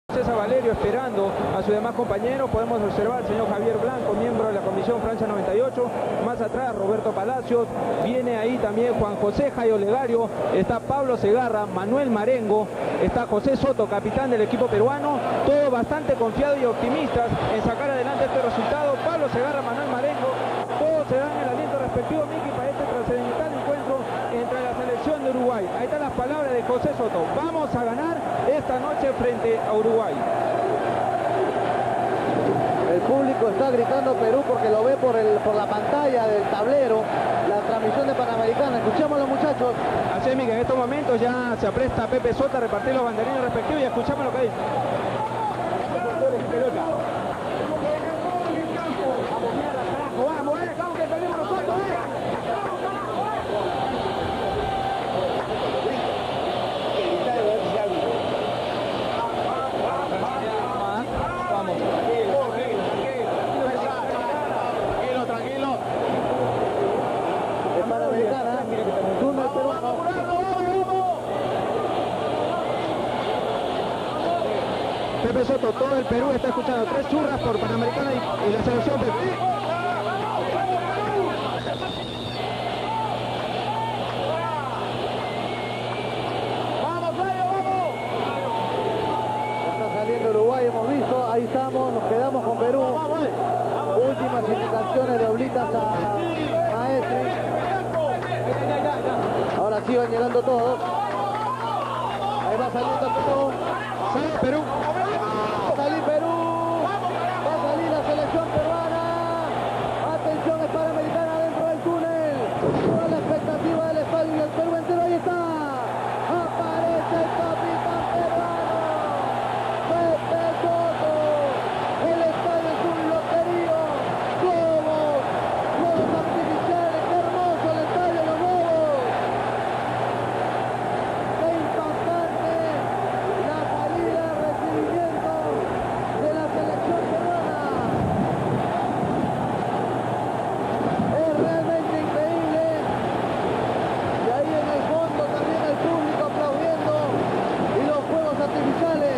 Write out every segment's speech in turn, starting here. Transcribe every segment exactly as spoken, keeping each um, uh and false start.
César Valerio esperando a sus demás compañeros. Podemos observar al señor Javier Blanco, miembro de la Comisión Francia noventa y ocho. Más atrás Roberto Palacios, viene ahí también Juan José Jayo Olegario, está Pablo Segarra, Manuel Marengo, está José Soto, capitán del equipo peruano. Todos bastante confiados y optimistas en sacar adelante este resultado. Pablo Segarra, Manuel Marengo, todos se dan el aliento respectivo, Miki, para este trascendental encuentro entre la selección de Uruguay. Ahí están las palabras de José Soto: vamos a ganar esta noche frente a Uruguay. El público está gritando Perú porque lo ve por, el, por la pantalla del tablero, la transmisión de Panamericana. Escuchamos a los muchachos. Así es, Miki, en estos momentos ya se apresta Pepe Soto a repartir los banderines respectivos y escuchamos lo que dice. Vamos, eh, vamos que perdimos nosotros, eh. Vamos. Tranquilo, tranquilo. En Panamericana, túnel peruano. Pepe Soto, todo el Perú está escuchando. Tres churras por Panamericana y, y la selección Pepe. Uruguay hemos visto, ahí estamos, nos quedamos con Perú. Últimas indicaciones de Oblitas a Maestri. Ahora sí van llegando todos. Ahí va saliendo Perú. Sale Perú. Va a salir Perú. Va a salir la selección peruana. Atención, es Panamericana dentro del túnel. Toda la expectativa del estadio y el Perú entero. Ahí está. Aparece el capitán peruano. Pepe Soto, el estadio es un loterío, globos, globos artificiales, qué hermoso el estadio, los globos, qué impactante la salida de recibimiento de la selección peruana, es realmente increíble, y ahí en el fondo también el público aplaudiendo y los fuegos artificiales.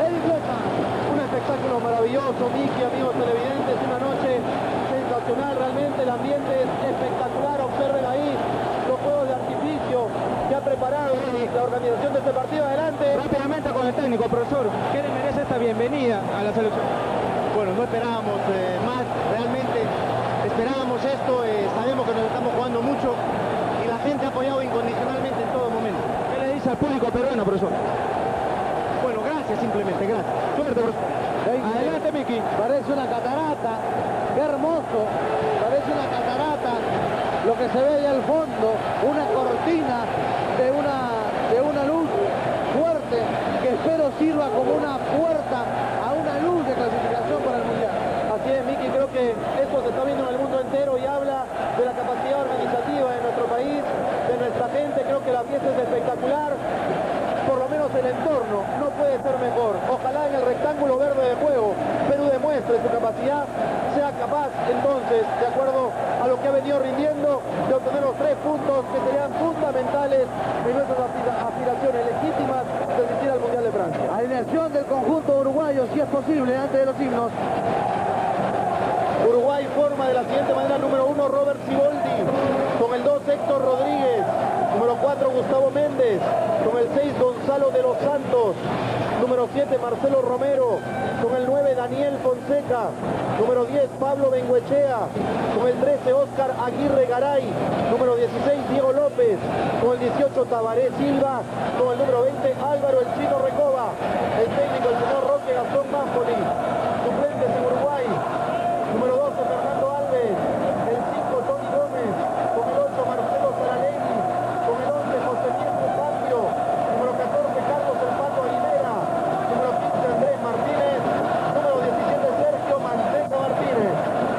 Un espectáculo maravilloso, Miki, amigos televidentes, una noche sensacional, realmente el ambiente es espectacular. Observen ahí los juegos de artificio que ha preparado la organización de este partido. Adelante. Rápidamente con el técnico, profesor, ¿qué le merece esta bienvenida a la selección? Bueno, no esperábamos eh, más, realmente esperábamos esto, eh, sabemos que nos estamos jugando mucho y la gente ha apoyado incondicionalmente en todo momento. ¿Qué le dice al público peruano, profesor? Bueno, gracias, simplemente, gracias. Suerte, profesor. Adelante, Miki. Parece una catarata, qué hermoso, parece una catarata, lo que se ve ahí al fondo, una cortina de una, de una luz fuerte que espero sirva como una puerta a una luz de clasificación para el Mundial. Así es, Miki, creo que esto se está viendo en el mundo entero y habla de la capacidad organizativa de nuestro país, de nuestra gente. Creo que la fiesta es espectacular. Por lo menos el entorno no puede ser mejor. Ojalá en el rectángulo verde de juego Perú demuestre su capacidad, sea capaz entonces, de acuerdo a lo que ha venido rindiendo, de obtener los tres puntos que serían fundamentales en nuestras aspiraciones legítimas de asistir al Mundial de Francia. Alineación del conjunto uruguayo, si es posible, antes de los himnos. Uruguay forma de la siguiente manera: número uno, Robert Siboldi, con el dos, Héctor Rodríguez, número cuatro, Gustavo Méndez, con el seis, Gonzalo de los Santos, número siete, Marcelo Romero, con el nueve, Daniel Fonseca, número diez, Pablo Bengoechea, con el trece, Óscar Aguirre Garay, número dieciséis, Diego López, con el dieciocho, Tabaré Silva, con el número veinte, Álvaro El Chino Recoba, el técnico, el señor Roque Gastón Mámpoli, suplentes en Uruguay, número doce, Fernando Alves, el cinco, Tony Gómez, con el ocho, Marcelo Saralegui, con el once, José Diego Cambio, número catorce, Carlos El Pato Aguilera, número quince, Andrés Martínez, número diecisiete, Sergio Manteca Martínez.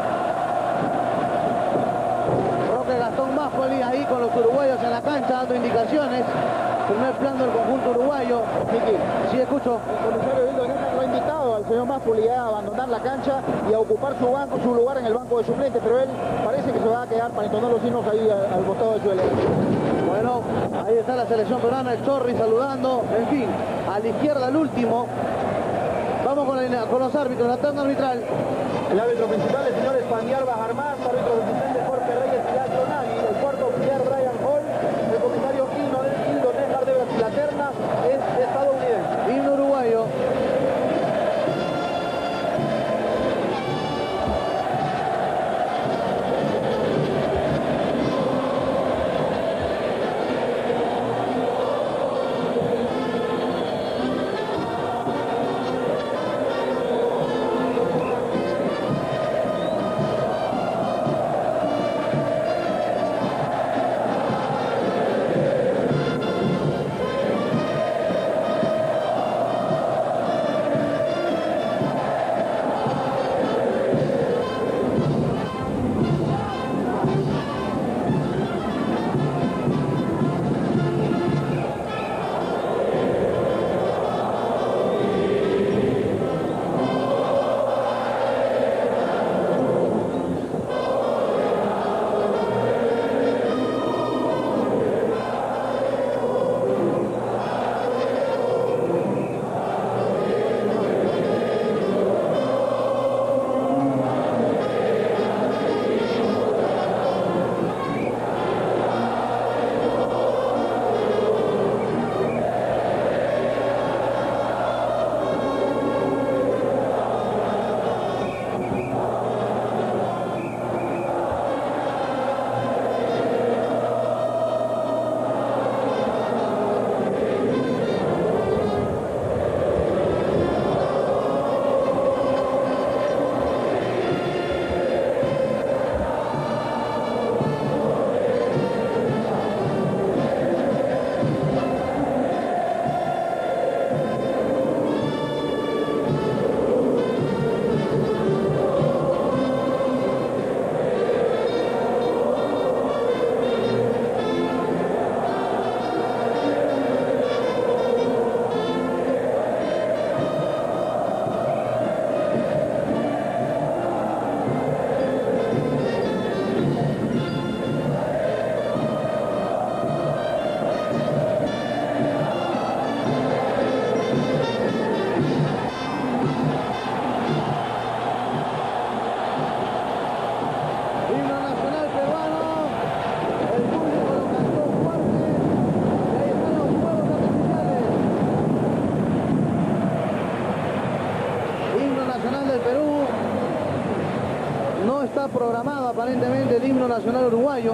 Roque Gastón Máspoli ahí con los uruguayos en la cancha dando indicaciones. Primer plano del conjunto uruguayo. Miki, sí, escucho. El comisario Hildo Arenas lo ha invitado al señor Máspoli a abandonar la cancha y a ocupar su banco, su lugar en el banco de suplentes, pero él parece que se va a quedar para entonar los hinos ahí al, al costado de su elegancia. Bueno, ahí está la selección peruana, el Chorri saludando. En fin, a la izquierda el último. con los árbitros, la terna arbitral. El árbitro principal, el señor Españar Bajarmás, árbitro asistente Jorge Reyes y Gacho Nagui, el cuarto oficial Brian Hall, el comisario Hildo, Hildo Nejar de Brasil. La terna es estadounidense. Himno uruguayo. Programado aparentemente el himno nacional uruguayo.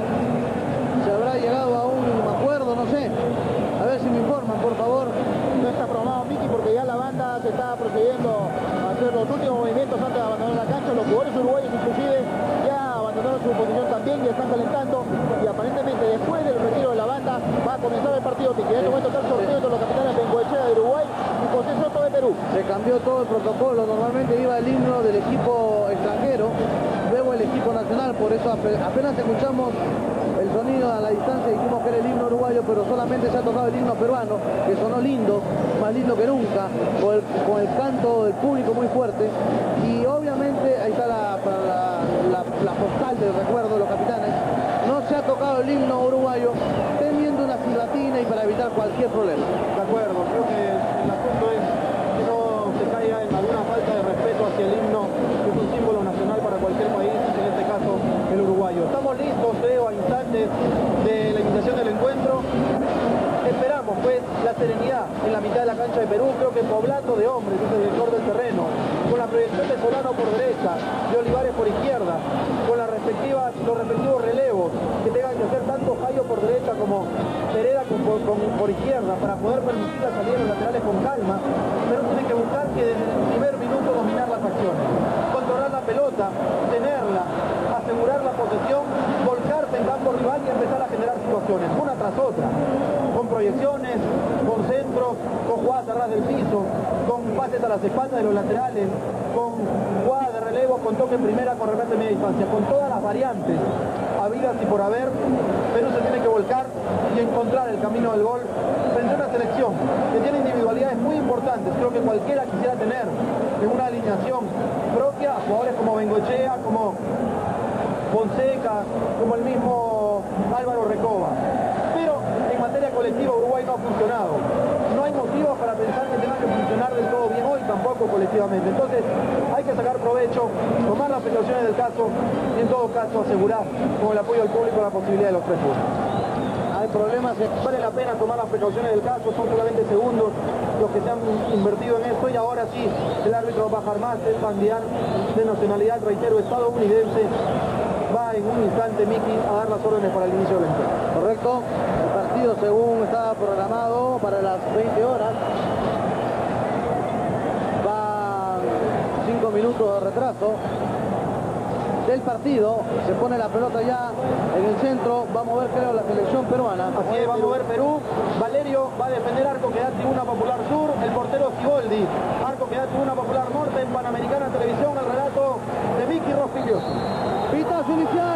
Se habrá llegado a un acuerdo, no sé. A ver si me informan, por favor. No está programado, Miki, porque ya la banda se está procediendo a hacer los últimos movimientos antes de abandonar la cancha. Los jugadores uruguayos inclusive ya abandonaron su posición también y están calentando. Y aparentemente después del retiro de la banda va a comenzar el partido, Miki. En este momento está el sorteo de los capitanes Bengoechea de Uruguay y José Soto de Perú. Se cambió todo el protocolo. Normalmente iba el himno del equipo extranjero, luego el equipo nacional, por eso apenas escuchamos el sonido a la distancia dijimos que era el himno uruguayo, pero solamente se ha tocado el himno peruano, que sonó lindo, más lindo que nunca, con el, con el canto del público muy fuerte, y obviamente ahí está la, la, la, la postal del recuerdo de los capitanes. No se ha tocado el himno uruguayo, teniendo una silbatina y para evitar cualquier problema. De acuerdo, creo que el asunto es que no se caiga en alguna falta de respeto hacia el himno, que es un símbolo nacional para cualquier país, en este caso el uruguayo. Estamos listos, creo, a instantes de la iniciación del encuentro. Esperamos pues la serenidad en la mitad de la cancha de Perú, creo que poblando de hombres, es el director del terreno, con la proyección de Solano por derecha, de Olivares por izquierda, con las respectivas, los respectivos relevos que tengan que hacer tanto Jayo por derecha como Pereda con, con, por izquierda, para poder permitir la salida de los laterales con calma. Pero tiene que buscar que desde el primer minuto dominar las acciones, controlar la pelota, tenerla, asegurar la posesión, volcarse en campo rival y empezar a generar situaciones, una tras otra, con proyecciones, con centros, con jugadas a ras del piso, con pases a las espaldas de los laterales, con jugadas de relevo, con toque en primera, con remate en media distancia, con todas las variantes habidas y por haber. Perú se tiene que volcar y encontrar el camino del gol frente a una selección que tiene individualidades muy importantes. Creo que cualquiera quisiera tener en una alineación propia a jugadores como Bengoechea, como Fonseca, como el mismo Álvaro Recoba. Pero en materia colectiva Uruguay no ha funcionado. No hay motivos para pensar que tenga que funcionar del todo bien hoy tampoco. loco colectivamente. Entonces hay que sacar provecho, tomar las precauciones del caso y en todo caso asegurar con el apoyo del público la posibilidad de los tres puntos. Hay problemas, vale la pena tomar las precauciones del caso, son solamente segundos los que se han invertido en esto y ahora sí, el árbitro Bajar más, es bandián de nacionalidad, reitero, estadounidense, va en un instante Miki a dar las órdenes para el inicio del encuentro. Correcto, el partido según estaba programado para las veinte horas, va cinco minutos de retraso del partido, se pone la pelota ya en el centro, va a mover creo la selección peruana. Así es, va a mover Perú, Valerio va a defender arco que da Tribuna Popular Sur, el portero Siboldi, arco que da Tribuna Popular Norte, en Panamericana Televisión, el relato de Miki Rospillo. Pitazo inicial,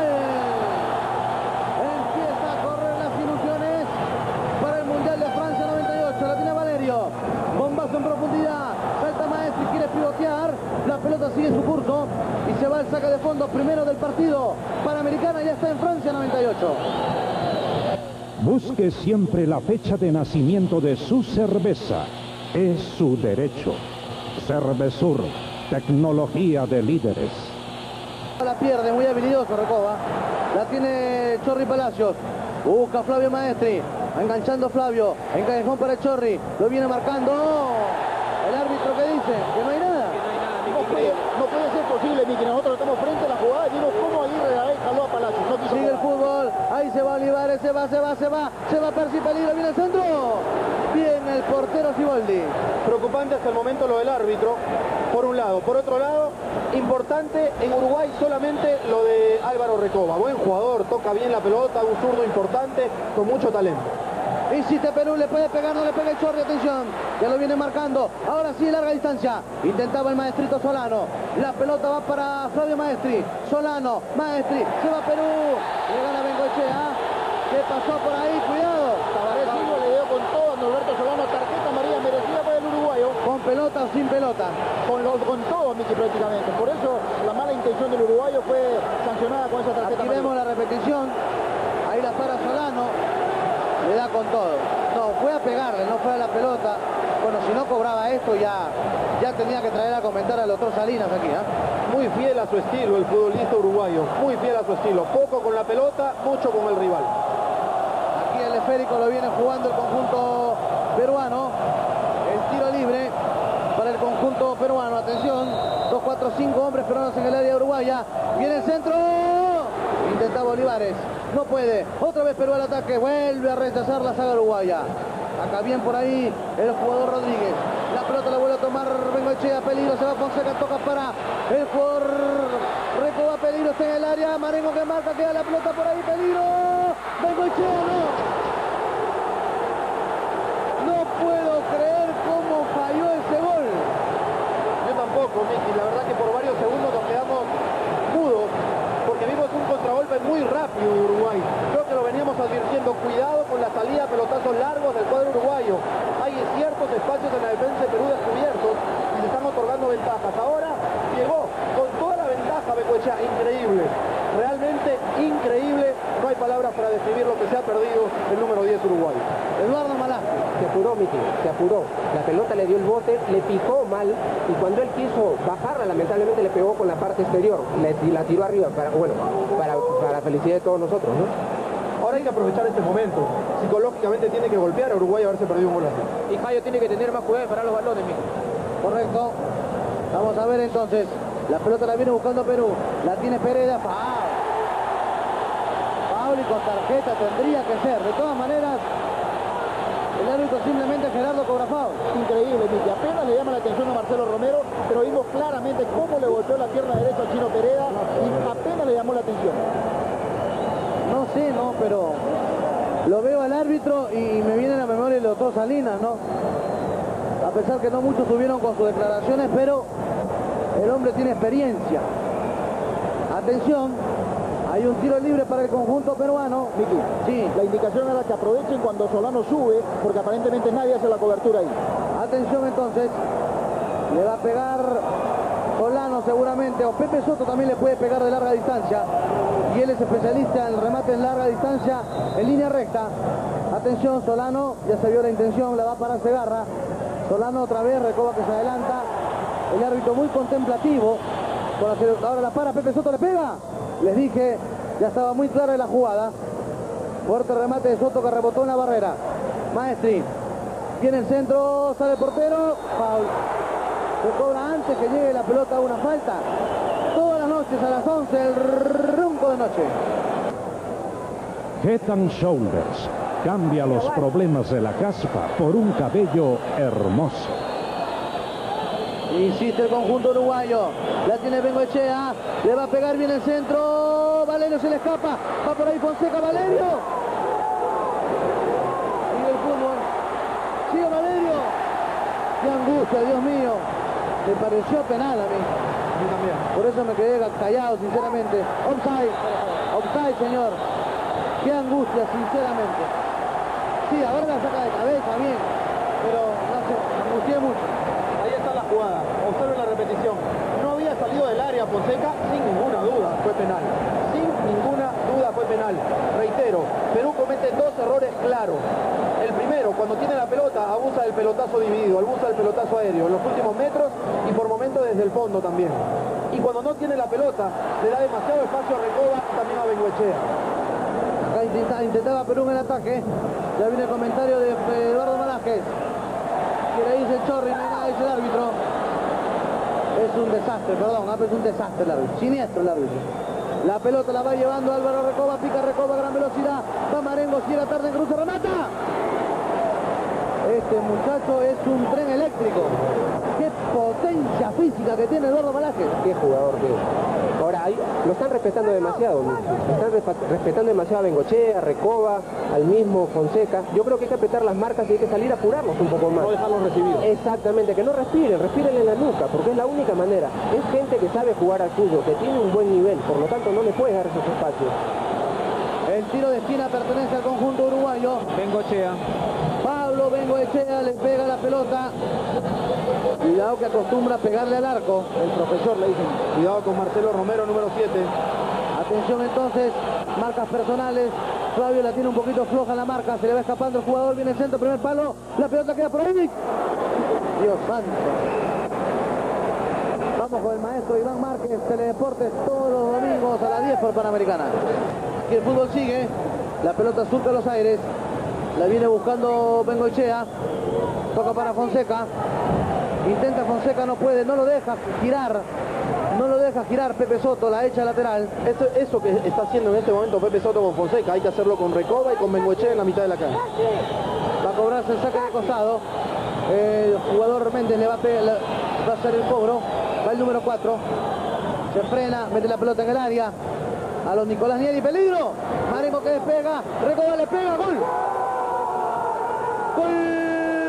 empieza a correr las ilusiones para el Mundial de Francia noventa y ocho, la tiene Valerio, bombazo en profundidad, salta Maestri, quiere pivotear, la pelota sigue su curso y se va el saque de fondo primero del partido. Panamericana ya está en Francia noventa y ocho. Busque siempre la fecha de nacimiento de su cerveza. Es su derecho. Cervesur, tecnología de líderes. La pierde, muy habilidoso Recoba. La tiene Chorri Palacios. Busca Flavio Maestri. Enganchando Flavio. En callejón para el Chorri. Lo viene marcando. El árbitro que dice que no hay nada. No puede, no puede ser posible, Miki. Nosotros estamos frente a la jugada y vimos cómo Aguirre jaló a Palacios. No quiso Sigue el jugar. fútbol. Ahí se va Olivares. Se va, se va, se va. Se va Percy, peligro. Viene el centro. Bien el portero Siboldi. Preocupante hasta el momento lo del árbitro, por un lado. Por otro lado, importante en Uruguay solamente lo de Álvaro Recoba. Buen jugador, toca bien la pelota, un zurdo importante, con mucho talento. Insiste Perú, le puede pegar, no le pega el Chorri, atención, ya lo viene marcando, ahora sí larga distancia, intentaba el maestrito Solano, la pelota va para Flavio Maestri, Solano, Maestri, se va Perú, le gana Bengoechea, ¿qué pasó por ahí? Cuidado, Tabaré Silva le dio con todo a Norberto Solano, tarjeta amarilla merecida para el uruguayo. con pelota o sin pelota. Con, lo, con todo, Miki, prácticamente. Por eso la mala intención del uruguayo fue sancionada con esa tarjeta Aquí amarilla. vemos la repetición, ahí la para Solano, le da con todo. No, fue a pegarle, no fue a la pelota. Bueno, si no cobraba esto ya, ya tenía que traer a comentar al doctor Salinas aquí, ¿eh? Muy fiel a su estilo el futbolista uruguayo, muy fiel a su estilo. Poco con la pelota, mucho con el rival. Aquí el esférico lo viene jugando el conjunto peruano. El tiro libre para el conjunto peruano. Atención, dos, cuatro, cinco hombres peruanos en el área uruguaya. Viene el centro. Intentaba Olivares. No puede. Otra vez Perú al ataque. Vuelve a rechazar la saga uruguaya. Acá bien por ahí el jugador Rodríguez. La pelota la vuelve a tomar Bengoechea. Peligro. Se va Fonseca. Toca para el jugador Recoba. Peligro. Está en el área. Marengo que marca. Queda la pelota por ahí. Peligro. Bengoechea no. No puedo creer cómo falló ese gol. Yo tampoco, Miki. La verdad que por varios segundos nos quedamos mudos porque vimos un contragolpe muy rápido de Uruguay. Creo que lo veníamos advirtiendo. Cuidado con la salida a pelotazos largos del cuadro uruguayo. Hay ciertos espacios en la defensa de Perú descubiertos y se están otorgando ventajas. Ahora llegó con toda la ventaja Bengoechea. Increíble. Realmente increíble. No hay palabras para describir lo que se ha perdido el número diez uruguayo. Eduardo Malasco. Se apuró, Miki, se apuró. La pelota le dio el bote, le picó mal y cuando él quiso bajarla, lamentablemente le pegó con la parte exterior le, y la tiró arriba, para, bueno, para, para la felicidad de todos nosotros, ¿no? Ahora hay que aprovechar este momento. Psicológicamente tiene que golpear a Uruguay a haberse perdido un gol así. Y Jayo tiene que tener más cuidado para los balones, mijo. Correcto. Vamos a ver entonces. La pelota la viene buscando Perú. La tiene Pereda. Foul. Foul y con tarjeta tendría que ser. De todas maneras, el árbitro simplemente Gerardo cobra foul. Increíble, Miki. Apenas le llama la atención a Marcelo Romero, pero vimos claramente cómo le golpeó la pierna derecha al Chino Pereda y apenas le llamó la atención. No sé, no, pero lo veo al árbitro y me viene a la memoria el doctor Salinas, ¿no? A pesar que no muchos subieron con sus declaraciones, pero el hombre tiene experiencia. Atención, hay un tiro libre para el conjunto peruano. Miki, Sí, la indicación era que aprovechen cuando Solano sube, porque aparentemente nadie hace la cobertura ahí. atención entonces. Le va a pegar Solano seguramente, o Pepe Soto también le puede pegar de larga distancia. Y él es especialista en el remate en larga distancia, en línea recta. Atención, Solano, ya se vio la intención, la va para Segarra. Solano otra vez, Recoba que se adelanta. El árbitro muy contemplativo. Con la, ahora la para, Pepe Soto le pega. Les dije, ya estaba muy clara la jugada. Fuerte remate de Soto que rebotó en la barrera. Maestri. Viene el centro, sale el portero. Foul. Se cobra antes que llegue la pelota a una falta. Todas las noches a las once, el ronco de noche. Head and Shoulders cambia los problemas de la caspa por un cabello hermoso. Insiste el conjunto uruguayo. La tiene Bengoechea. Le va a pegar bien el centro. Valerio se le escapa. Va por ahí Fonseca. Valerio. Sigue el fútbol. Sigue Valerio. Qué angustia, Dios mío. Me pareció penal a mí. A mí también. Por eso me quedé callado, sinceramente. Offside. Offside, señor. Qué angustia, sinceramente. Sí, ahora la saca de cabeza, bien. Pero no sé, me angustié mucho. Ahí está la jugada, observen la repetición. No había salido del área Fonseca, sin ninguna duda fue penal. Sin ninguna duda fue penal. Reitero, Perú comete dos errores claros. El primero, cuando tiene la pelota, abusa del pelotazo dividido, abusa del pelotazo aéreo en los últimos metros y por momentos desde el fondo también. Y cuando no tiene la pelota, le da demasiado espacio a Recoba y también a Bengoechea. Acá intentaba, intentaba Perú en el ataque. Ya viene el comentario de Eduardo Malásquez. Quiere irse Chorri, no hay nada, dice el árbitro. Es un desastre, perdón, es un desastre el árbitro. Siniestro el árbitro. La pelota la va llevando Álvaro Recoba, pica Recoba a gran velocidad. Va Marengo, si era tarde en cruce, remata. Este muchacho es un tren eléctrico. Qué potencia física que tiene Eduardo Malásquez. Qué jugador que es. Ahora, ahí lo están respetando demasiado, ¿no? Están respetando demasiado a Bengoechea, a Recoba, al mismo Fonseca. Yo creo que hay que apretar las marcas y hay que salir a apurarlos un poco más. No dejarlos recibir. Exactamente, que no respiren, respiren en la nuca, porque es la única manera. Es gente que sabe jugar al fútbol, que tiene un buen nivel, por lo tanto no le puedes dar esos espacios. El tiro de esquina pertenece al conjunto uruguayo. Bengoechea. Pablo Bengoechea le pega la pelota. Cuidado que acostumbra a pegarle al arco. El profesor le dice. Cuidado con Marcelo Romero, número siete. Atención entonces, marcas personales. Flavio la tiene un poquito floja la marca, se le va escapando el jugador, viene el centro, primer palo, la pelota queda por ahí. Dios santo. Vamos con el maestro Iván Márquez, Teledeportes, todos los domingos a las diez por Panamericana. Aquí el fútbol sigue, la pelota surca los aires, la viene buscando Bengoechea, toca para Fonseca, intenta Fonseca, no puede, no lo deja girar. No lo deja girar Pepe Soto, la echa lateral. Eso, eso que está haciendo en este momento Pepe Soto con Fonseca, hay que hacerlo con Recoba y con Bengoechea en la mitad de la cancha. Va a cobrarse el saque de costado. El jugador Méndez le va a, pegar, le va a hacer el cobro. Va el número cuatro. Se frena, mete la pelota en el área. A los Nicolás Nieri, peligro. Marengo que despega. Recoba le pega, gol. Gol.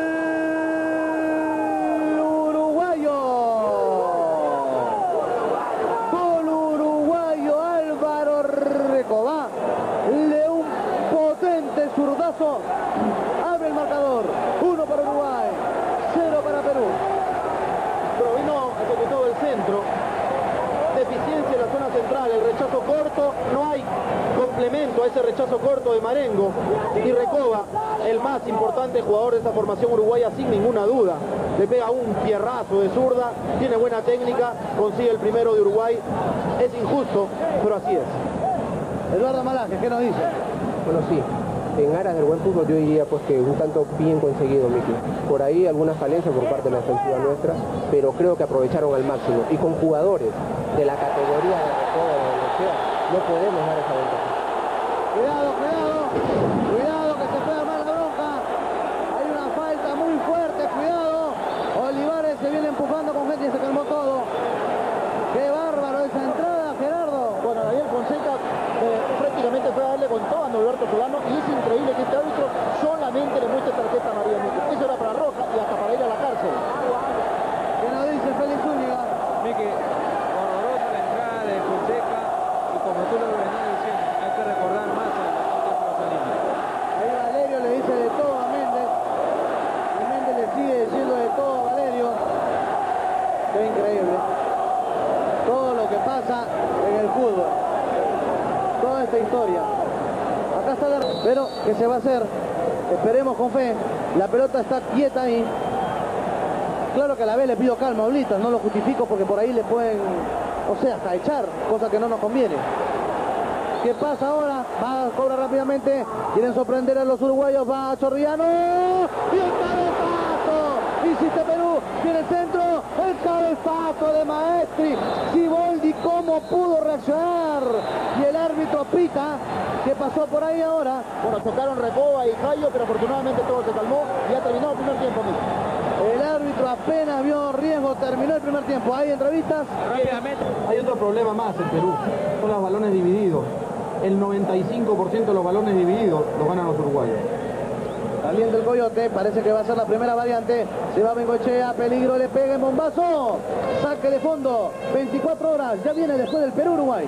Zurdazo, abre el marcador, uno para Uruguay, cero para Perú. Provino ejecutó el centro, deficiencia en la zona central, el rechazo corto, no hay complemento a ese rechazo corto de Marengo. Y Recoba, el más importante jugador de esta formación uruguaya sin ninguna duda, le pega un pierrazo de zurda, tiene buena técnica, consigue el primero de Uruguay. Es injusto, pero así es. Eduardo Malásquez, ¿qué nos dice? Bueno, sí. En aras del buen fútbol yo diría pues que un tanto bien conseguido, Miki. Por ahí algunas falencias por parte de la defensiva nuestra, pero creo que aprovecharon al máximo. Y con jugadores de la categoría de Recoba de Bengoechea, no podemos dar esa ventaja. Cuidado, cuidado, cuidado que se puede armar la bronca. Hay una falta muy fuerte, cuidado. Olivares se viene empujando con gente y se calmó todo. Qué bárbaro esa entrada, Gerardo. Bueno, Daniel Fonseca eh, prácticamente fue a darle con todo a Norberto Solano y es increíble que este árbitro solamente le muestre tarjeta amarilla. Eso era para roja y hasta para ir a la cárcel. ¿Qué nos dice Félix Zúñiga? Miki, horrorosa la entrada de Fonseca y como tú lo venías diciendo, hay que recordar más a la Rosalina. Ahí Valerio le dice de todo a Méndez y Méndez le sigue diciendo de todo a Valerio. Qué increíble. Todo lo que pasa en el fútbol. Toda esta historia. Acá está la... Pero, ¿qué se va a hacer? Esperemos con fe. La pelota está quieta ahí. Claro que a la vez le pido calma a Oblitas, no lo justifico porque por ahí le pueden, o sea, hasta echar, cosa que no nos conviene. ¿Qué pasa ahora? Va a cobrar rápidamente, quieren sorprender a los uruguayos, va a Chorrillano, y el cabezazo, insiste Perú, viene el centro, el cabezazo de Maestri, Siboldi, ¿cómo pudo reaccionar? Y el árbitro pita. ¿Qué pasó por ahí ahora? Bueno, chocaron Recoba y Jayo, pero afortunadamente todo se calmó y ha terminado el primer tiempo, amigo. El árbitro apenas vio riesgo, terminó el primer tiempo. ¿Hay entrevistas? Rápidamente. Hay otro problema más en Perú, son los balones divididos. El noventa y cinco por ciento de los balones divididos los ganan los uruguayos. También del Coyote, parece que va a ser la primera variante. Se va Bengochea, peligro, le pega en bombazo. Saque de fondo, veinticuatro horas, ya viene después del Perú-Uruguay.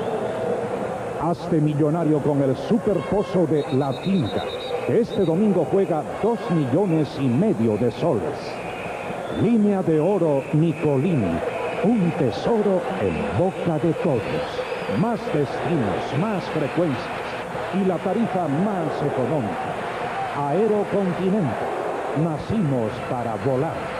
Hazte millonario con el Superpozo de La Finca, que este domingo juega dos millones y medio de soles. Línea de oro Nicolini, un tesoro en boca de todos. Más destinos, más frecuencias y la tarifa más económica. Aerocontinente, nacimos para volar.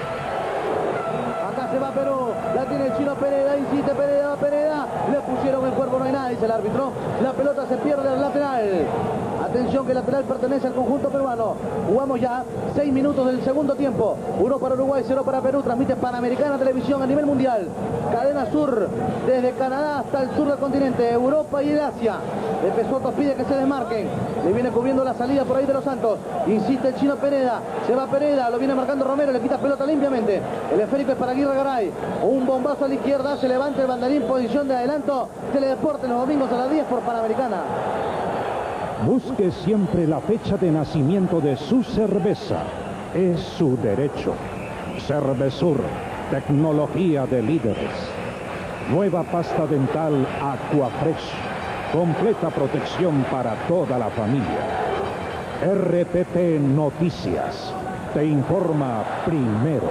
Acá se va Perú, la tiene el chino Pereda, insiste Pereda, Pereda, le pusieron el cuerpo, no hay nada, dice el árbitro. La pelota se pierde al lateral. Atención que el lateral pertenece al conjunto peruano. Jugamos ya seis minutos del segundo tiempo. Uno para Uruguay, cero para Perú. Transmite Panamericana Televisión a nivel mundial. Cadena Sur, desde Canadá hasta el sur del continente, Europa y el Asia. El Pesoto pide que se desmarquen. Le viene cubriendo la salida por ahí de los Santos. Insiste el chino Pereda. Se va Pereda, lo viene marcando Romero, le quita pelota limpiamente. El esférico es para Aguirre Garay. Un bombazo a la izquierda, se levanta el banderín, posición de adelanto. Teledeporte los domingos a las diez por Panamericana. Busque siempre la fecha de nacimiento de su cerveza. Es su derecho. Cervesur, tecnología de líderes. Nueva pasta dental Aquafresh. Completa protección para toda la familia. R P P Noticias. Te informa primero.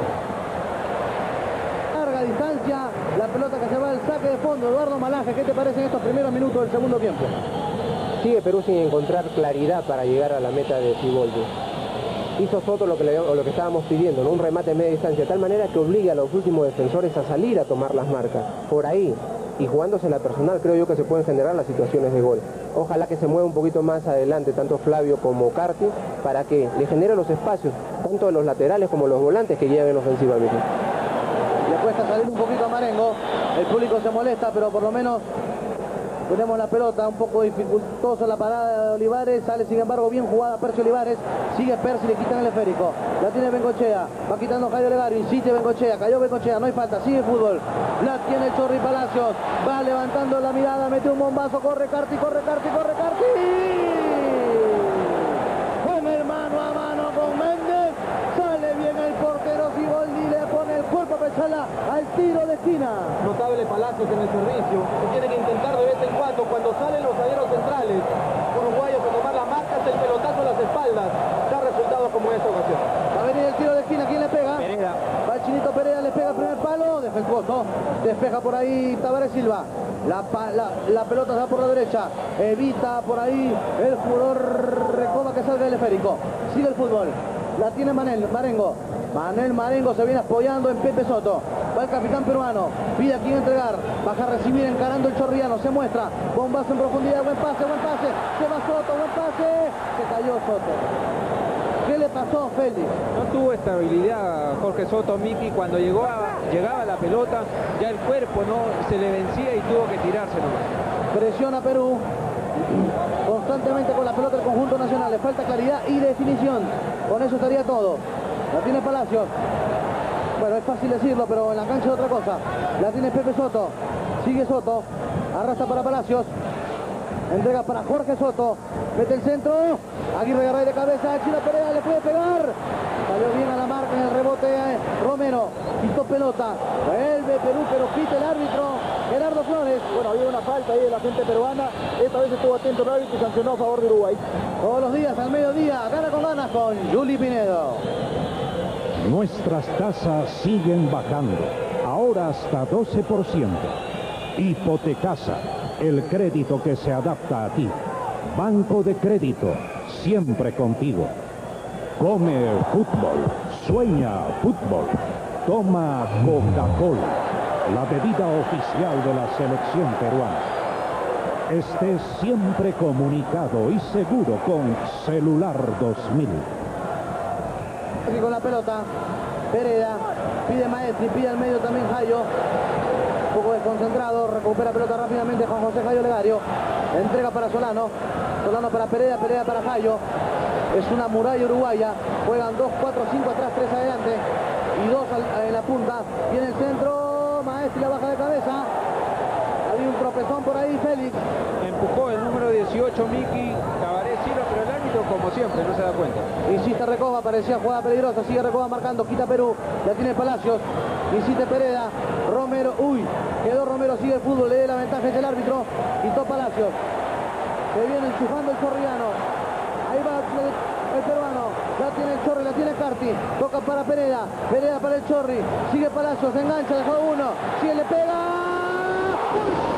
Larga distancia, la pelota que se va al saque de fondo. Eduardo Malaje, ¿qué te parece en estos primeros minutos del segundo tiempo? Sigue Perú sin encontrar claridad para llegar a la meta de Siboldi. Hizo Soto lo que, le, lo que estábamos pidiendo, ¿no? Un remate de media distancia, de tal manera que obliga a los últimos defensores a salir a tomar las marcas. Por ahí, y jugándose la personal, creo yo que se pueden generar las situaciones de gol. Ojalá que se mueva un poquito más adelante, tanto Flavio como Carti, para que le genere los espacios, tanto de los laterales como los volantes que lleven ofensivamente. Le cuesta salir un poquito a Marengo, el público se molesta, pero por lo menos tenemos la pelota, un poco dificultosa la parada de Olivares, sale sin embargo bien jugada Percio Olivares, sigue Percy, le quitan el esférico, la tiene Bengochea, va quitando Jairo Legario, insiste Bengochea, cayó Bengochea, no hay falta, sigue fútbol, la tiene el Chorri Palacios, va levantando la mirada, mete un bombazo, corre Carti, corre Carti, corre Carti, con el mano a mano con Méndez, sale bien el portero Siboldi, le pone el cuerpo a Pechala al tiro de esquina. Notable Palacios en el servicio, que tiene que intentar de vez en cuando, cuando salen los zagueros centrales uruguayos a tomar las marcas, el pelotazo a las espaldas, da resultados como en esta ocasión. Va a venir el tiro de esquina, ¿quién le pega? Pereda. Va el chinito Pereda, le pega el primer palo, defectuoso, despeja por ahí Tavares Silva. La, la, la pelota va por la derecha, evita por ahí el jugador Recoba que salga del esférico. Sigue el fútbol, la tiene Manel, Marengo. Manuel Marengo se viene apoyando en Pepe Soto. Va el capitán peruano, pide a quien entregar, baja a recibir encarando el chorrillano, se muestra, bombazo en profundidad, buen pase, buen pase, se va Soto, buen pase, se cayó Soto. ¿Qué le pasó a Félix? No tuvo estabilidad Jorge Soto, Miki, cuando llegó a, llegaba la pelota, ya el cuerpo no se le vencía y tuvo que tirarse nomás. Presiona Perú, constantemente con la pelota del conjunto nacional, le falta claridad y definición, con eso estaría todo. La tiene Palacios. Bueno, es fácil decirlo, pero en la cancha es otra cosa. La tiene Pepe Soto. Sigue Soto. Arrastra para Palacios. Entrega para Jorge Soto. Mete el centro. Aguirre Garay de cabeza. Chino Pereira le puede pegar. Salió bien a la marca en el rebote. Eh. Romero. Quitó pelota. Vuelve Perú, pero pita el árbitro. Gerardo Flores. Bueno, había una falta ahí de la gente peruana. Esta vez estuvo atento el árbitro y sancionó a favor de Uruguay. Todos los días al mediodía. Gana con ganas con Juli Pinedo. Nuestras tasas siguen bajando, ahora hasta doce por ciento. Hipotecasa, el crédito que se adapta a ti. Banco de Crédito, siempre contigo. Come fútbol, sueña fútbol. Toma Coca-Cola, la bebida oficial de la selección peruana. Esté siempre comunicado y seguro con Celular dos mil. Y con la pelota, Pereda, pide Maestri, pide al medio también Jayo. Un poco desconcentrado, recupera pelota rápidamente Juan José Jayo Legario. Entrega para Solano, Solano para Pereda, Pereda para Jayo. Es una muralla uruguaya, juegan dos, cuatro, cinco atrás, tres adelante y dos al, en la punta. Viene el centro, Maestri la baja de cabeza. Había un tropezón por ahí, Félix. Empujó el número dieciocho, Miki Cabaret Silva, pero el árbitro, como siempre, no se da cuenta. Insiste Recoba, parecía jugada peligrosa, sigue Recoba marcando, quita Perú, ya tiene Palacios, insiste Pereda, Romero, uy, quedó Romero, sigue el fútbol, le dé la ventaja, es el árbitro, quitó Palacios, se viene enchufando el chorriano, ahí va el, el peruano, ya tiene el Chorri, la tiene Carti, toca para Pereda, Pereda para el Chorri, sigue Palacios, engancha, dejó uno, sigue, le pega, ¡uy!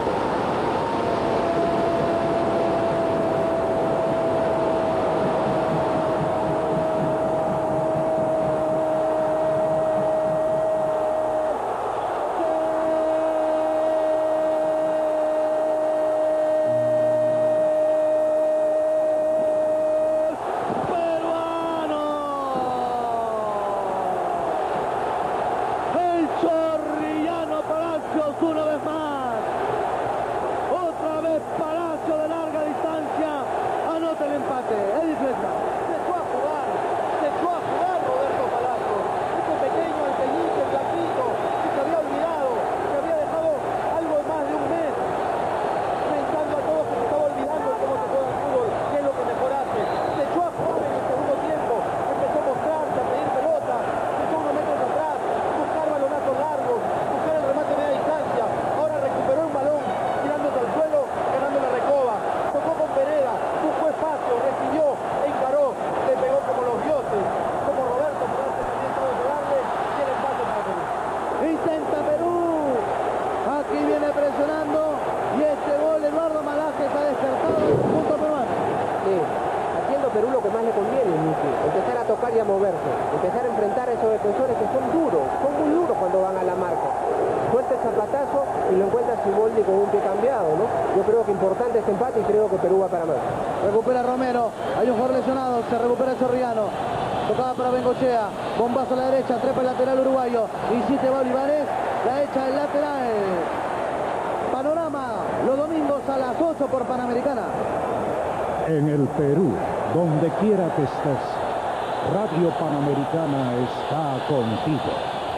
Bombazo a la derecha, trepa el lateral uruguayo, insiste va Olivares, la echa el lateral. Panorama, los domingos a las ocho por Panamericana. En el Perú, donde quiera que estés, Radio Panamericana está contigo.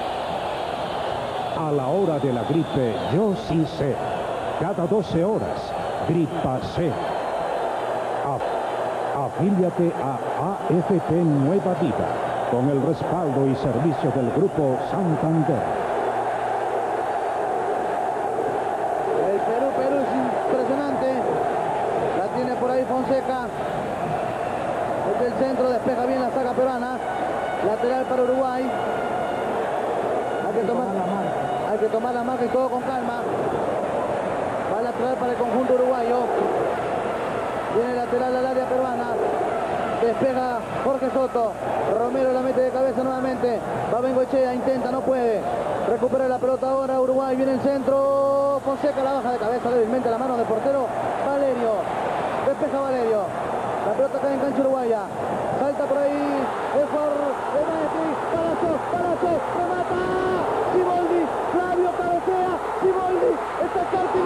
A la hora de la gripe, yo sí sé. Cada doce horas, Gripa C. Afíliate a A F P Nueva Vida, con el respaldo y servicio del Grupo Santander. El Perú, Perú es impresionante. La tiene por ahí Fonseca. Desde el centro despeja bien la saga peruana. Lateral para Uruguay. Hay que tomar la marca. Hay que tomar la marca y todo con calma. Va lateral para el conjunto uruguayo. Viene lateral al área peruana. Despega Jorge Soto. Romero la mete de cabeza nuevamente. Va Bengoechea, intenta, no puede. Recupera la pelota ahora Uruguay. Viene el centro. Fonseca la baja de cabeza débilmente la mano del portero Valerio. Despeja Valerio. La pelota cae en cancha uruguaya. Salta por ahí. El jugador de Maestri. Palacios, Palacios, remata. Siboldi, Flavio cabecea. Siboldi, está Carti.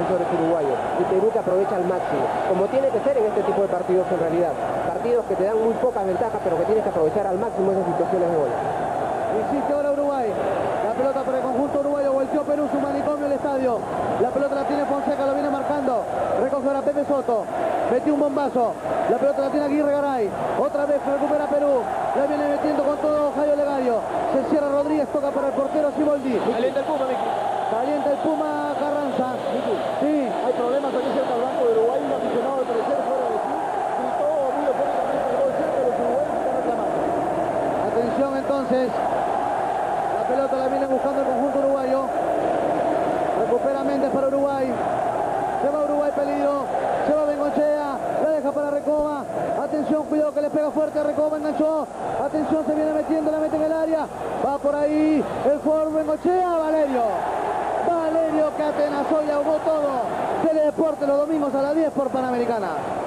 defensores uruguayos. Y Perú que aprovecha al máximo, como tiene que ser en este tipo de partidos en realidad. Partidos que te dan muy pocas ventajas, pero que tienes que aprovechar al máximo esas situaciones de gol. Insiste ahora Uruguay. La pelota para el conjunto uruguayo. Volteó Perú su manicomio el estadio. La pelota la tiene Fonseca, lo viene marcando. Recoge ahora Pepe Soto. Metió un bombazo. La pelota la tiene Aguirre Garay. Otra vez recupera Perú. La viene metiendo con todo Jairo Legario. Se cierra Rodríguez, toca para el portero Siboldi. Calienta el Puma, Miki. Calienta el Puma Carranza. Sí. Hay problemas aquí cerca del banco de Uruguay, un aficionado al parecer fuera de sí. Gritó muy fuertemente el gol cerca de los uruguayos que están reclamando. Atención entonces. La pelota la viene buscando el conjunto uruguayo. Recupera Méndez para Uruguay. Se va Uruguay peligro. Se va Bengochea. La deja para Recoba. Atención, cuidado que le pega fuerte a Recoba. Enganchó. Atención, se viene metiendo. La mete en el área. Va por ahí el jugador Bengochea. Valerio. Valerio que atenazó y ahogó todo. Teledeporte los domingos a las diez por Panamericana.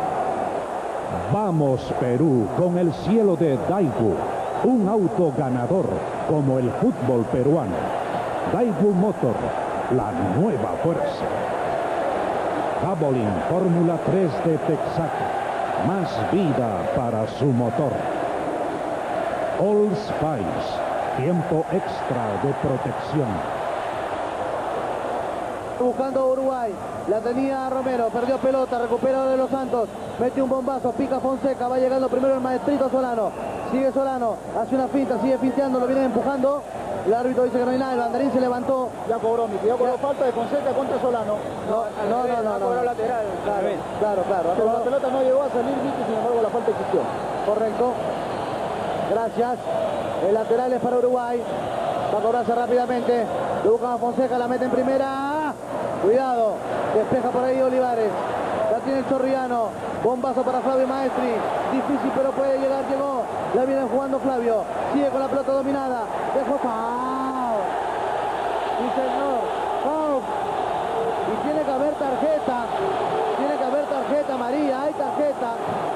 Vamos Perú con el cielo de Daewoo, un auto ganador como el fútbol peruano. Daewoo Motor, la nueva fuerza. Javelin Fórmula tres de Texaco, más vida para su motor. All Spice, tiempo extra de protección. Buscando a Uruguay, la tenía Romero, perdió pelota, recupera de los Santos, mete un bombazo, pica Fonseca, va llegando primero el maestrito Solano, sigue Solano, hace una finta, sigue finteando, lo viene empujando, el árbitro dice que no hay nada, el banderín se levantó. Ya cobró, Miki, ya cobró falta de Fonseca contra Solano. No, no, no, no, no, no. lateral, claro, claro, claro. Pero la pelota no llegó a salir, Miki, sin embargo la falta existió. Correcto. Gracias. El lateral es para Uruguay. Va a cobrarse rápidamente. Lo busca a Fonseca, la mete en primera. Cuidado. Despeja por ahí Olivares. La tiene el chorriano. Bombazo para Flavio Maestri. Difícil pero puede llegar. Llegó. La viene jugando Flavio. Sigue con la pelota dominada. Dejó foul. Sí, señor. Foul. Y tiene que haber tarjeta. Tiene que haber tarjeta, María. Hay tarjeta.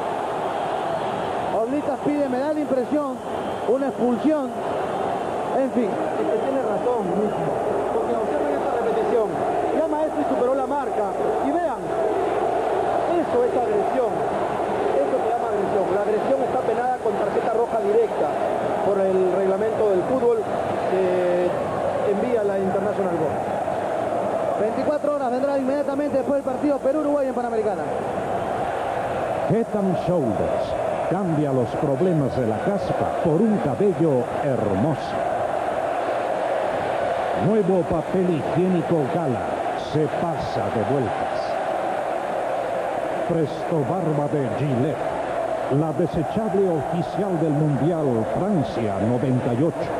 Oblitas pide, me da la impresión, una expulsión. En fin. Es que tiene razón, Miki, porque observen esta repetición. Ya Maestri superó la marca. Y vean, eso es agresión. Eso se llama agresión. La agresión está penada con tarjeta roja directa por el reglamento del fútbol que envía la International Board. veinticuatro horas vendrá inmediatamente después del partido Perú-Uruguay en Panamericana. Head and Shoulders cambia los problemas de la caspa por un cabello hermoso. Nuevo papel higiénico Gala se pasa de vueltas. Presto barba de Gillette, la desechable oficial del Mundial Francia noventa y ocho.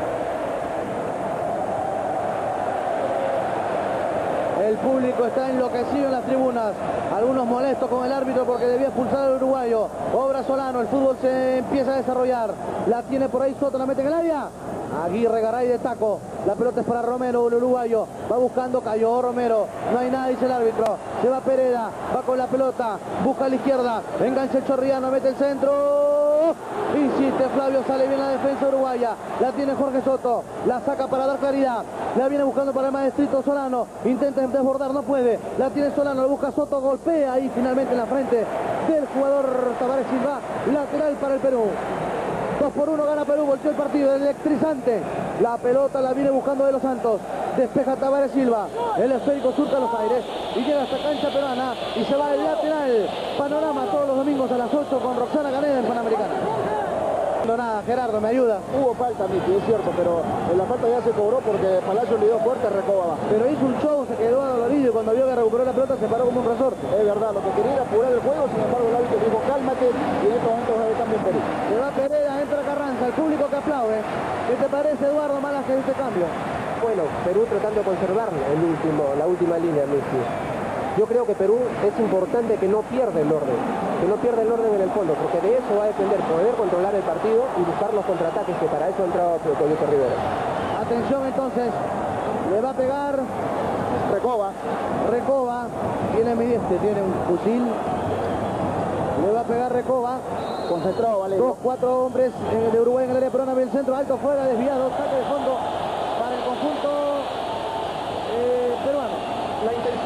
El público está enloquecido en las tribunas. Algunos molestos con el árbitro porque debía expulsar al uruguayo. Obra Solano, el fútbol se empieza a desarrollar. La tiene por ahí Soto, la mete en el área. Aguirre Garay de taco. La pelota es para Romero, el uruguayo. Va buscando, cayó Romero. No hay nada, dice el árbitro. Se va Pereda, va con la pelota. Busca a la izquierda. Engancha el chorriano, mete el centro. Insiste Flavio, sale bien la defensa uruguaya. La tiene Jorge Soto. La saca para dar claridad. La viene buscando para el maestrito Solano. Intenta desbordar, no puede. La tiene Solano, lo busca Soto, golpea ahí finalmente en la frente del jugador Tavares Silva. Lateral para el Perú. dos por uno gana Perú, volteó el partido, electrizante. La pelota la viene buscando de los Santos. Despeja Tavares Silva. El esférico surca los aires y llega hasta cancha peruana y se va el lateral. Panorama todos los domingos a las ocho con Roxana Caneda en Panamericana. No nada, Gerardo, ¿me ayuda? Hubo falta, Miki, es cierto, pero la falta ya se cobró porque Palacio le dio fuerte a Recoba. Pero hizo un show, se quedó adolorido y cuando vio que recuperó la pelota se paró como un resorte. Es verdad, lo que quería era apurar el juego, sin embargo el árbitro dijo cálmate y en estos momentos va a cambio en Perú. Se va Pereira, entra Carranza, el público que aplaude. ¿Qué te parece, Eduardo Malas, que este cambio? Bueno, Perú tratando de conservar el último, la última línea, Messi. Yo creo que Perú es importante que no pierda el orden, que no pierda el orden en el fondo, porque de eso va a depender poder controlar el partido y buscar los contraataques, que para eso ha entrado Coyote Rivera. Atención entonces, le va a pegar Recoba. Recoba, tiene este, tiene un fusil. Le va a pegar Recoba. Concentrado, vale. Dos, cuatro hombres eh, de Uruguay en el área peruana, el centro alto, fuera, desviado, saque de fondo para el conjunto eh, peruano. La intención de Oblitas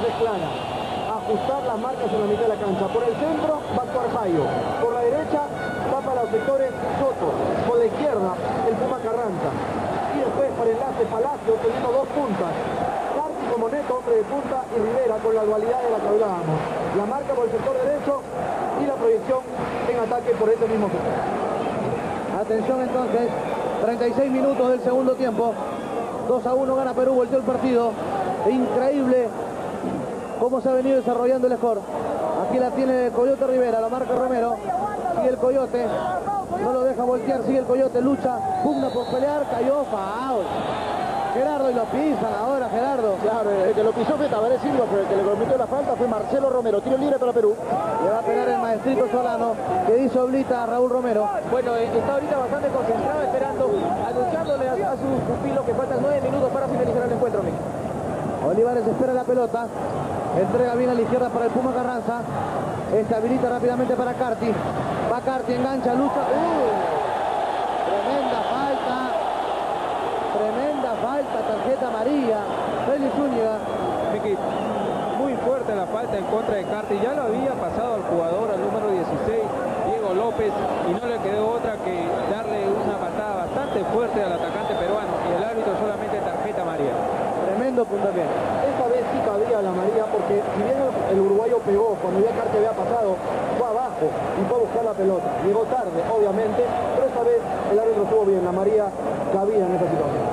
Rojas es clara. Ajustar las marcas en la mitad de la cancha. Por el centro va a actuar Jayo. Por la derecha va para los sectores Soto. Por la izquierda el Puma Carranza. Y después por enlace Palacio teniendo dos puntas. Carti como neto, hombre de punta, y Rivera con la dualidad de la que hablábamos. La marca por el sector derecho y la proyección en ataque por este mismo sector. Atención entonces, treinta y seis minutos del segundo tiempo. dos a uno gana Perú, volteó el partido. Increíble cómo se ha venido desarrollando el score. Aquí la tiene el Coyote Rivera, la marca Romero. Sigue el Coyote, no lo deja voltear, sigue el Coyote, lucha, pugna por pelear, cayó, foul. Gerardo, y lo pisan ahora, Gerardo. Claro, el que lo pisó fue Tabaré Silva, pero el que le cometió la falta fue Marcelo Romero. Tiro libre para Perú. Le va a pegar el maestrito Solano, que dice oblita a Raúl Romero. Bueno, eh, está ahorita bastante concentrado, esperando, anunciándole a, a sus pupilos que faltan nueve minutos para finalizar el encuentro, Mick. Olivares espera la pelota, entrega bien a la izquierda para el Puma Carranza, este habilita rápidamente para Carti, va Carti, engancha, lucha, ¡uh! Tremenda falta, tremenda falta, tarjeta amarilla, Félix Zúñiga. Miki, muy fuerte la falta en contra de Carti, ya lo había pasado al jugador, al número dieciséis, Diego López, y no le quedó otra que darle una patada bastante fuerte al atacante peruano, y el árbitro solamente tarjeta amarilla. Tremendo puntapié. Esta vez sí cabría la amarilla porque si bien el uruguayo pegó cuando ya Carti había pasado, fue abajo y fue a buscar la pelota. Llegó tarde, obviamente, pero esta vez el árbitro estuvo bien. La amarilla cabía en esta situación.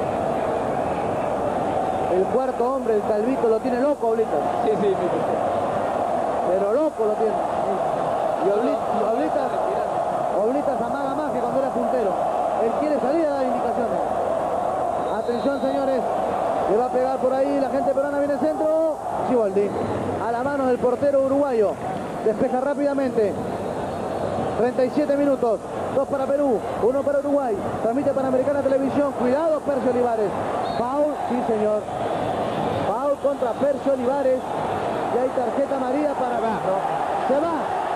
El cuarto hombre, el Calvito, lo tiene loco, Oblitas. Sí, sí, Miki. Pero loco lo tiene. Y Obli- y Oblitas, Oblitas amaga más que cuando era puntero. Él quiere salir a dar indicaciones. Atención, señores. Le va a pegar por ahí, la gente peruana viene al centro. Siboldi, a la mano del portero uruguayo. Despeja rápidamente. treinta y siete minutos. Dos para Perú, uno para Uruguay. Transmite Panamericana Televisión. Cuidado, Percio Olivares. Foul, sí señor. Foul contra Percio Olivares. Y hay tarjeta amarilla para abajo. Se va.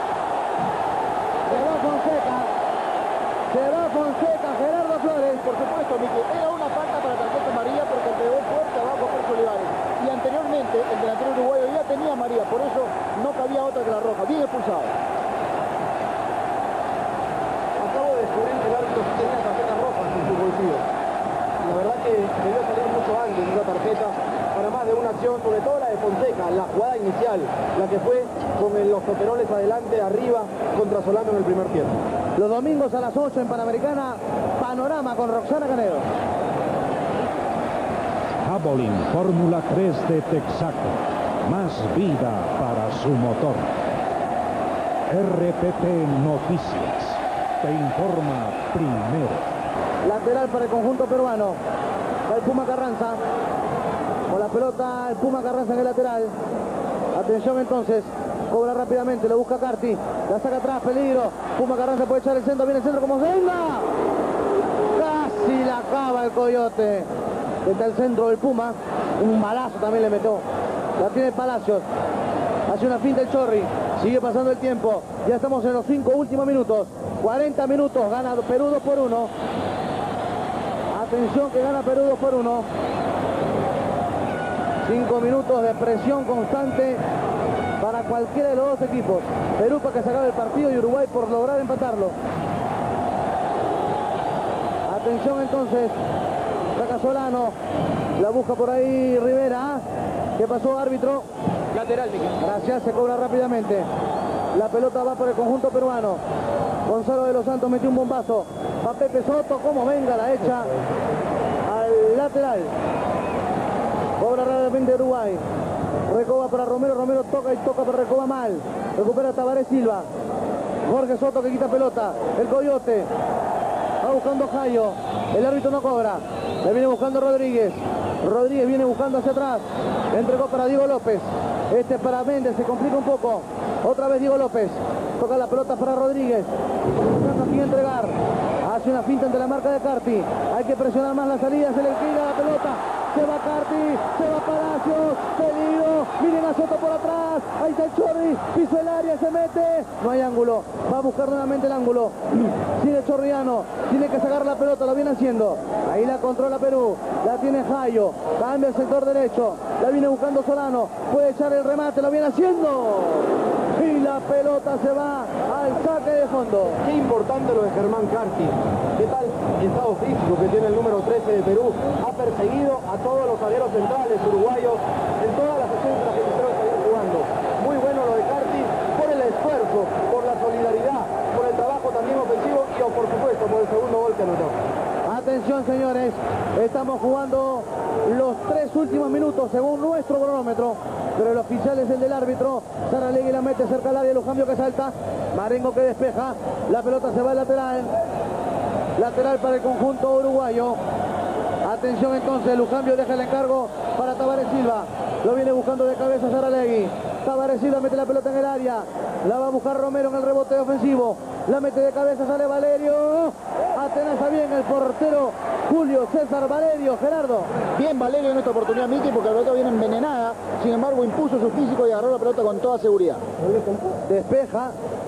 Se va Fonseca. Se va Fonseca, Gerardo Flores. Por supuesto, Miki, era una falta para tarjeta amarilla porque pegó fuerte abajo a Percio Olivares. Y anteriormente el delantero uruguayo ya tenía amarilla, por eso no cabía otra que la roja. Bien expulsado. Acabo de descubrir que el árbitro sí tenía tarjetas rojas en su bolsillo. La verdad que debió salir mucho antes esa tarjeta para más de una acción, sobre todo la de Fonseca, la jugada inicial, la que fue con el- los toperoles adelante, arriba, contra Solano en el primer tiempo. Los domingos a las ocho en Panamericana, Panorama con Roxana Canedo. Javelin Fórmula tres de Texaco. Más vida para su motor. R P T Noticias. Te informa primero. Lateral para el conjunto peruano. Va el Puma Carranza. Con la pelota el Puma Carranza en el lateral. Atención entonces. Cobra rápidamente, lo busca Carti. La saca atrás, peligro. Puma Carranza puede echar el centro, viene el centro como venga. Casi la acaba el Coyote. Está el centro del Puma. Un balazo también le metió. La tiene Palacios. Hace una finta el Chorri. Sigue pasando el tiempo. Ya estamos en los cinco últimos minutos. cuarenta minutos. Gana Perú dos por uno. Atención que gana Perú dos por uno. cinco minutos de presión constante para cualquiera de los dos equipos. Perú para que se acabe el partido y Uruguay por lograr empatarlo. Atención entonces. Saca Solano. La busca por ahí Rivera. ¿Qué pasó, árbitro? Lateral, Miki. Gracias, se cobra rápidamente. La pelota va por el conjunto peruano. Gonzalo de los Santos metió un bombazo. Va Pepe Soto, como venga la hecha al lateral. Cobra rápidamente Uruguay. Recoba para Romero, Romero toca y toca, pero recoba mal. Recupera Tabaré Silva. Jorge Soto que quita pelota. El Coyote. Va buscando Jayo. El árbitro no cobra. Le viene buscando Rodríguez. Rodríguez viene buscando hacia atrás. Le entregó para Diego López. Este para Méndez, se complica un poco. Otra vez Diego López. Toca la pelota para Rodríguez. Buscando a quién entregar. Hace una finta ante la marca de Carti. Hay que presionar más la salida. Se le tira la pelota. Se va Carti. Se va Palacios. Peligro. Miren a Soto por atrás. Ahí está el Chorri. Piso el área. Se mete. No hay ángulo. Va a buscar nuevamente el ángulo. Sigue Chorriano. Tiene que sacar la pelota. Lo viene haciendo. Ahí la controla Perú. La tiene Jayo. Cambia el sector derecho. La viene buscando Solano. Puede echar el remate. Lo viene haciendo. Y la pelota se va al saque de fondo. Qué importante lo de Germán Carti. Qué tal estado físico que tiene el número trece de Perú. Ha perseguido a todos los zagueros centrales uruguayos en todas las sesiones en las que quisieron salir jugando. Muy bueno lo de Carti por el esfuerzo, por la solidaridad, por el trabajo también ofensivo y por supuesto por el segundo gol que anotó. Atención, señores, estamos jugando los tres últimos minutos según nuestro cronómetro, pero el oficial es el del árbitro. Saralegui la mete cerca al área, Lujambio que salta, Marengo que despeja, la pelota se va al lateral, lateral para el conjunto uruguayo. Atención entonces, Lujambio deja el encargo para Tabaré Silva, lo viene buscando de cabeza Saralegui. Tabaré Silva mete la pelota en el área, la va a buscar Romero en el rebote ofensivo, la mete de cabeza, sale Valerio, atenaza bien el portero Julio César Valerio. Gerardo. Bien Valerio en esta oportunidad, Miki, porque la pelota viene envenenada, sin embargo impuso su físico y agarró la pelota con toda seguridad. Despeja,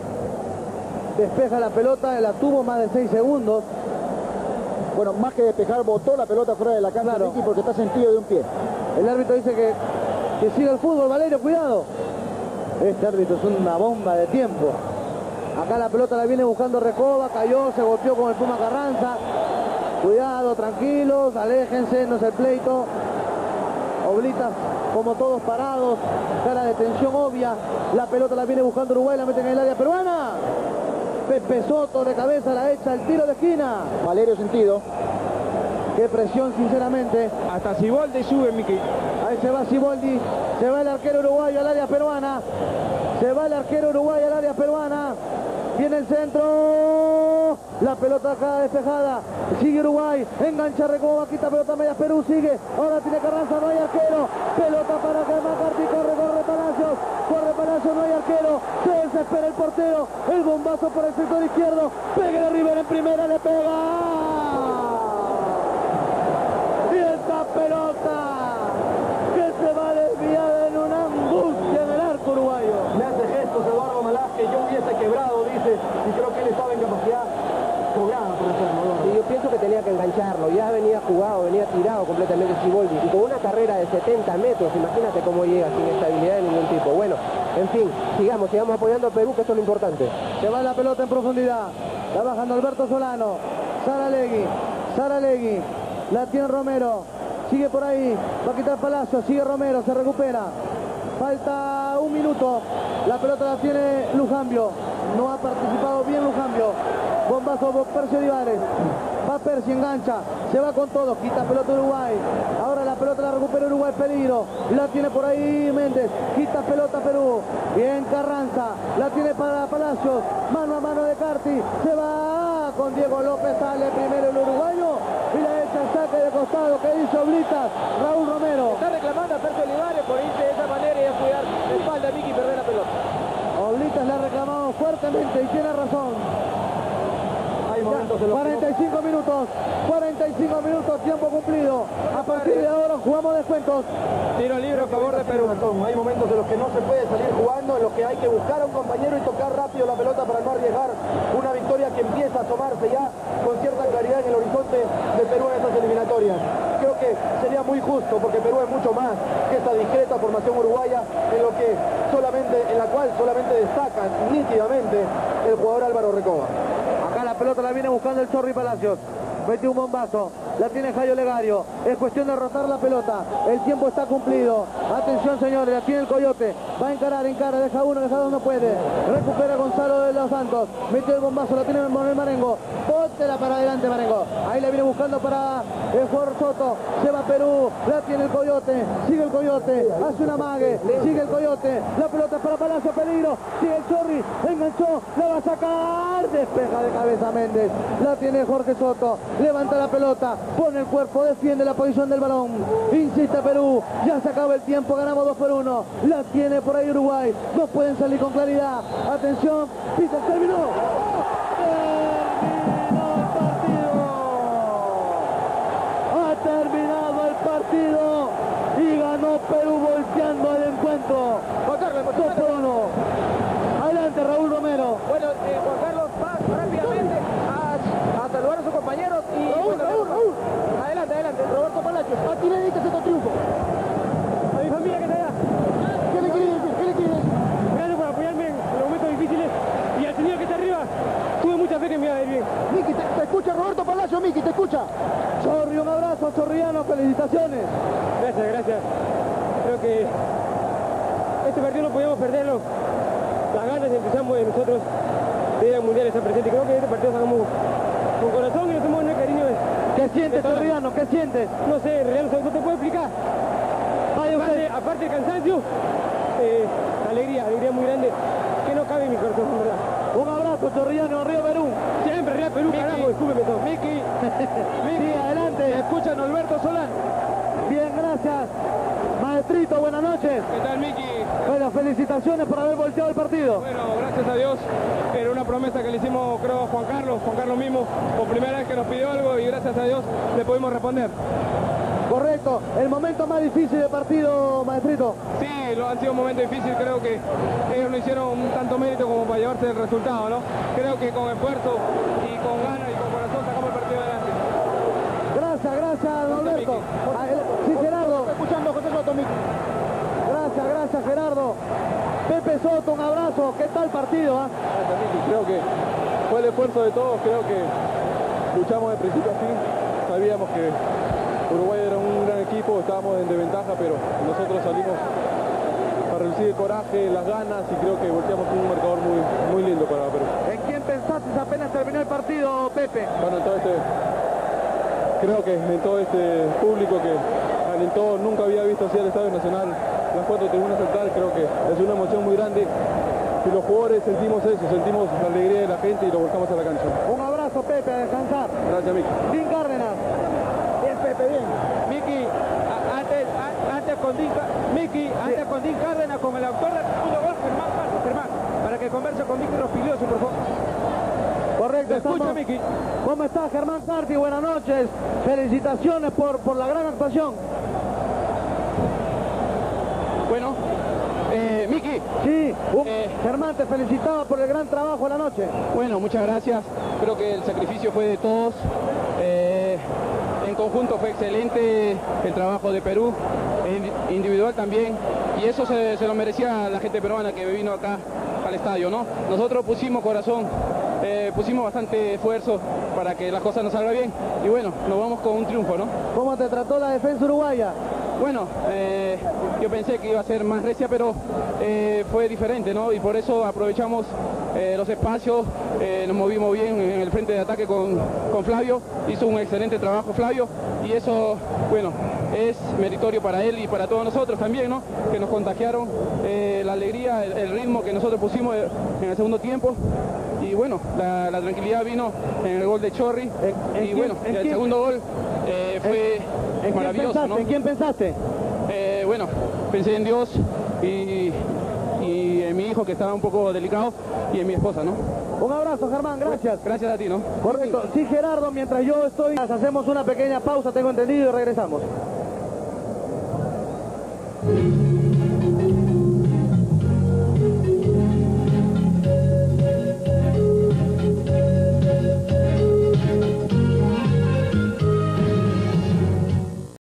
despeja la pelota, la tuvo más de seis segundos. Bueno, más que despejar, botó la pelota fuera de la cancha, claro. Miki, porque está sentido de un pie. El árbitro dice que, que siga el fútbol, Valerio, cuidado. Este árbitro es una bomba de tiempo. Acá la pelota la viene buscando Recoba, cayó, se golpeó con el Puma Carranza. Cuidado, tranquilos, aléjense, no es el pleito. Oblitas como todos parados, cara de tensión obvia. La pelota la viene buscando Uruguay, la mete en el área peruana. Pepe Soto de cabeza la echa, el tiro de esquina. Valerio sentido. Qué presión, sinceramente. Hasta Siboldi sube, Miki. Ahí se va Siboldi, se va el arquero uruguayo al área peruana. Se va el arquero uruguayo al área peruana. Viene el centro. La pelota acá despejada. Sigue Uruguay. Engancha Recoba. Quita pelota media. Perú sigue. Ahora tiene Carranza. No hay arquero. Pelota para Germán Carti. Corre, corre Palacios. Corre Palacios. No hay arquero. Se desespera el portero. El bombazo por el sector izquierdo. Pegue de River en primera. Le pega. Y esta pelota que se va desviada en una angustia en el arco uruguayo. Le hace gestos Eduardo Malás que yo hubiese quebrado, dice, y creo que él estaba en capacidad cobrada por hacerlo. Sí, yo pienso que tenía que engancharlo, ya venía jugado, venía tirado completamente Siboldi, y con una carrera de setenta metros, imagínate cómo llega sin estabilidad de ningún tipo. Bueno, en fin, sigamos, sigamos apoyando a Perú, que esto es lo importante. Se va la pelota en profundidad, la bajando Alberto Solano, Saralegui, Saralegui, la tiene Romero, sigue por ahí, va a quitar Palacio, sigue Romero, se recupera. Falta un minuto. La pelota la tiene Lujambio. No ha participado bien Lujambio. Bombazo por Percio Olivares. Va Percio, engancha. Se va con todo. Quita pelota Uruguay. Ahora la pelota la recupera Uruguay. Peligro. La tiene por ahí Méndez. Quita pelota Perú. Bien Carranza. La tiene para Palacios. Mano a mano de Carti. Se va con Diego López. Sale primero el uruguayo. Y la echa el saque de costado que hizo Oblitas. Raúl Romero. Está reclamando a Percio Olivares por irse de esa manera y a cuidar la espalda a Miki y perder la pelota. Oblitas le ha reclamado fuertemente y tiene razón. Hay momentos en los cuarenta y cinco minutos, cuarenta y cinco minutos, tiempo cumplido. A partir de ahora jugamos descuentos. Tiro libre a favor de Perú. Hay momentos en los que no se puede salir jugando, en los que hay que buscar a un compañero y tocar rápido la pelota para no arriesgar una victoria que empieza a asomarse ya con cierta claridad en el horizonte de Perú en estas eliminatorias. Creo que sería muy justo porque Perú es mucho más que esta discreta formación uruguaya en lo que solamente, en la cual solamente destaca nítidamente el jugador Álvaro Recoba. Acá la pelota la viene buscando el Chorri Palacios. Mete un bombazo. La tiene Jairo Legario. Es cuestión de rotar la pelota. El tiempo está cumplido. Atención, señores. La tiene el Coyote. Va a encarar, encara. Deja uno, deja dos, no puede. Recupera Gonzalo de los Santos. Mete el bombazo. La tiene el Marengo. Póntela para adelante, Marengo. Ahí la viene buscando para el jugador Soto. Se va Perú. La tiene el Coyote. Sigue el Coyote. Hace una mague. Sigue el Coyote. La pelota es para Palacio. Peligro. Sigue el Chorri. Enganchó. La va a sacar. Despeja de cabeza Méndez. La tiene Jorge Soto. Levanta la pelota. Pone el cuerpo, defiende la posición del balón. Insiste Perú, ya se acaba el tiempo, ganamos dos por uno. La tiene por ahí Uruguay, no pueden salir con claridad. Atención, pisa, terminó. Terminó el partido. Ha terminado el partido y ganó Perú volteando el encuentro. Juan Carlos, dos por uno. Adelante Raúl Romero. Bueno, eh, Juan Carlos va rápidamente a, a saludar a sus compañeros y... Raúl, bueno, Raúl, Raúl. Adelante, adelante, Roberto Palacios. Aquí le dedicas este triunfo. A mí escucha. Chorri, un abrazo, chorriano, felicitaciones. Gracias, gracias. Creo que este partido no podíamos perderlo. Las ganas y entusiasmo de nosotros de ir al Mundial están presentes. Creo que este partido sacamos con corazón y nos tomamos el cariño de... ¿Qué sientes, chorriano? ¿Qué sientes? No sé, en realidad no, no te puedo explicar. Vaya Aparte, usted. aparte del cansancio, eh, alegría, alegría muy grande, que no cabe en mi corazón, en verdad. Un abrazo, chorriano, Río Perú. Siempre, Real Perú, carajo, escúpeme todo. Miki, Sí, adelante. escuchan Alberto Solán. Bien, gracias. Maestrito, buenas noches. ¿Qué tal, Miki? Bueno, felicitaciones por haber volteado el partido. Bueno, gracias a Dios, era una promesa que le hicimos, creo, a Juan Carlos, Juan Carlos mismo, por primera vez que nos pidió algo y gracias a Dios le pudimos responder. Correcto. El momento más difícil del partido, maestrito. Sí, lo han sido un momento difícil, creo que ellos no hicieron un tanto mérito como para llevarse el resultado, ¿no? Creo que con esfuerzo y con ganas y con corazón sacamos el partido adelante. Gracias, gracias, don Alberto. Ah, el- Sí, Gerardo. Escuchando José Soto, Gracias, gracias, Gerardo. Pepe Soto, un abrazo. ¿Qué tal partido? ah? Gracias, Miki. Creo que fue el esfuerzo de todos, creo que luchamos de principio a fin. Sabíamos que Uruguay era un gran equipo, estábamos en desventaja, pero nosotros salimos para reducir el coraje, las ganas y creo que volteamos un marcador muy, muy lindo para Perú. ¿En quién pensaste apenas terminó el partido, Pepe? Bueno, en todo este, creo que en todo este público que alentó, nunca había visto así al Estadio Nacional, las cuatro tribunas centrales, creo que es una emoción muy grande. Y los jugadores sentimos eso, sentimos la alegría de la gente y lo volcamos a la cancha. Un abrazo, Pepe, a descansar. Gracias, Miki. Sin Cárdenas. Bien, Pepe, bien. Miki, a- antes, a- antes con Din, Ca- Miki, antes con Din Cárdenas, con el autor del segundo gol, Germán Carlos, Germán, para que converse con Miki Rospiglioso, por favor. Correcto, ¿Me escucha, estamos- Miki? ¿Cómo estás, Germán Carti? Buenas noches. Felicitaciones por, por la gran actuación. Bueno, eh, Miki, Sí, un- Eh. Germán, te felicitaba por el gran trabajo de la noche. bueno, muchas gracias. Creo que el sacrificio fue de todos. Eh, en conjunto fue excelente el trabajo de Perú, en- individual también. Y eso se, se lo merecía la gente peruana que vino acá al estadio, ¿no? Nosotros pusimos corazón, eh, pusimos bastante esfuerzo para que las cosas nos salgan bien. Y bueno, nos vamos con un triunfo, ¿no? ¿Cómo te trató la defensa uruguaya? Bueno, eh, yo pensé que iba a ser más recia, pero eh, fue diferente, ¿no? Y por eso aprovechamos eh, los espacios, eh, nos movimos bien en el frente de ataque con, con Flavio, hizo un excelente trabajo Flavio, y eso, bueno, es meritorio para él y para todos nosotros también, ¿no? Que nos contagiaron eh, la alegría, el, el ritmo que nosotros pusimos en el segundo tiempo. Y bueno, la, la tranquilidad vino en el gol de Chorri, ¿En- en y quién- bueno, en el quién- segundo gol eh, fue ¿En quién maravilloso, pensaste? ¿no? ¿En quién pensaste? Eh, bueno, pensé en Dios y, y en mi hijo que estaba un poco delicado y en mi esposa, ¿no? Un abrazo, Germán, gracias. Gracias a ti, ¿no? Correcto. Sí, Gerardo, mientras yo estoy, hacemos una pequeña pausa, tengo entendido, y regresamos.